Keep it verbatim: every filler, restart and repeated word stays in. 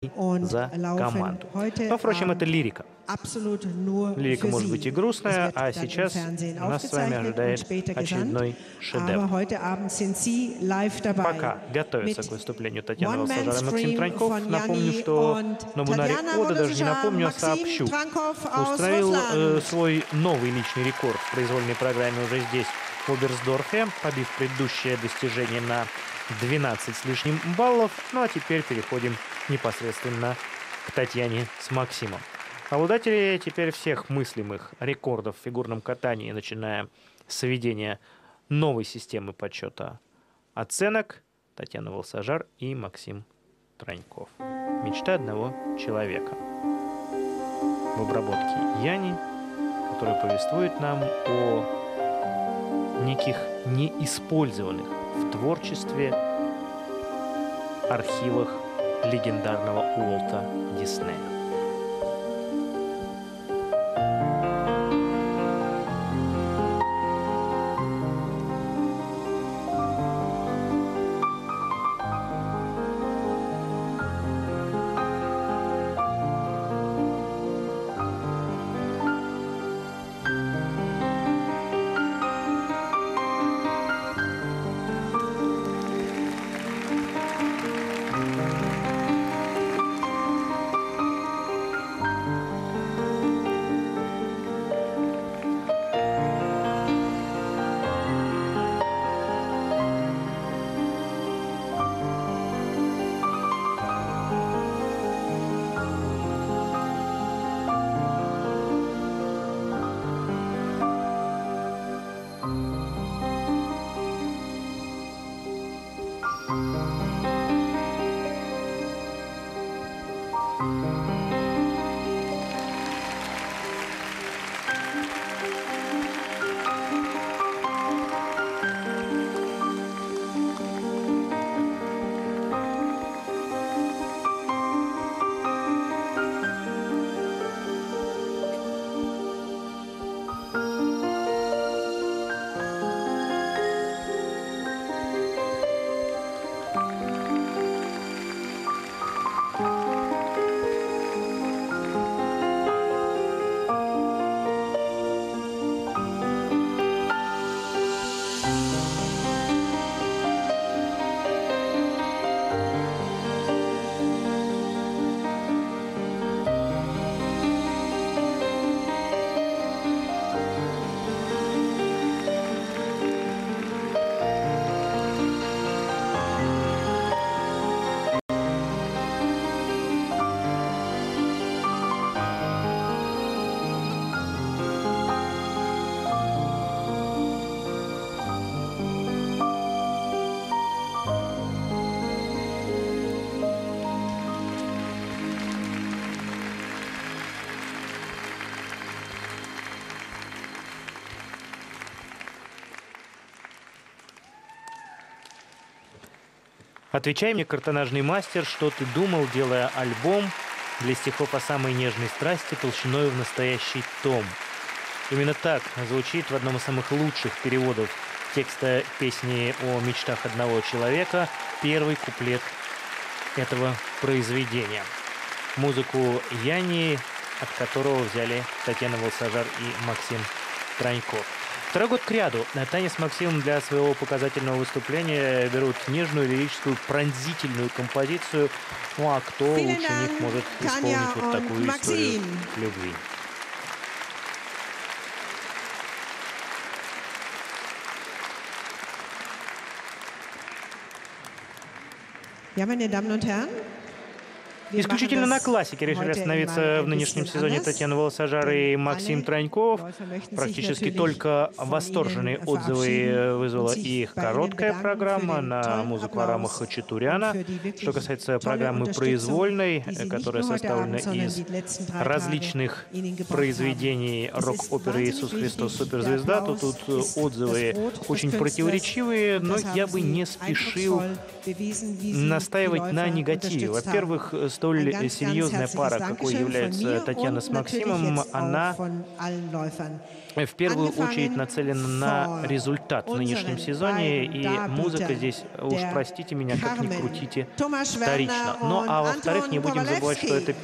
за команду. Но, впрочем, это лирика. Лирика может быть и грустная, а сейчас нас с вами ожидает очередной шедевр. Пока готовится к выступлению Татьяна Волсажар и Максим Троньков, напомню, что Нобунари Ода, даже не напомню, а сообщу, установил э, свой новый личный рекорд в произвольной программе уже здесь, в Оберсдорфе, побив предыдущее достижение на двенадцать с лишним баллов. Ну а теперь переходим непосредственно к Татьяне с Максимом. Обладатели теперь всех мыслимых рекордов в фигурном катании, начиная с введения новой системы подсчета оценок, Татьяна Волсажар и Максим Троньков. Мечта одного человека. В обработке Яни, которая повествует нам о неких неиспользованных в творчестве архивах легендарного Уолта Диснея. Отвечай мне, картонажный мастер, что ты думал, делая альбом для стихов о самой нежной страсти толщиной в настоящий том. Именно так звучит в одном из самых лучших переводов текста песни о мечтах одного человека первый куплет этого произведения. Музыку Яни, от которого взяли Татьяна Волсажар и Максим Троньков. Второй год кряду Таня с Максимом для своего показательного выступления берут нежную, лирическую, пронзительную композицию. Ну а кто лучше них может исполнить вот такую историю любви? Ja, meine Damen und Herren, исключительно на классике решили остановиться в нынешнем сезоне Татьяна Волсажар и Максим Троньков. Практически только восторженные отзывы вызвала их короткая программа на музыку Арама Хачатуряна. Что касается программы произвольной, которая составлена из различных произведений рок-оперы «Иисус Христос суперзвезда», то тут отзывы очень противоречивые, но я бы не спешил настаивать на негативе. Во-первых, столь серьезная пара, какой является Татьяна с Максимом, она в первую очередь нацелена на результат в нынешнем сезоне, и музыка здесь, уж простите меня, как ни крутите, вторично. Ну а во-вторых, не будем забывать, что это